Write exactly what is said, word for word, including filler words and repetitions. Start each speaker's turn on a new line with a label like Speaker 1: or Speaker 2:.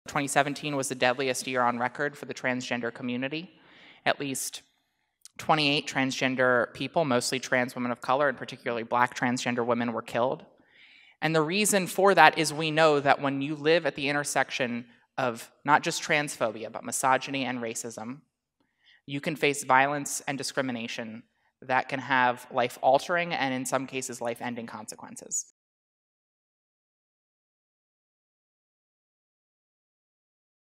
Speaker 1: twenty seventeen was the deadliest year on record for the transgender community. At least twenty-eight transgender people, mostly trans women of color, and particularly black transgender women, were killed. And the reason for that is we know that when you live at the intersection of not just transphobia, but misogyny and racism, you can face violence and discrimination that can have life-altering and in some cases life-ending consequences.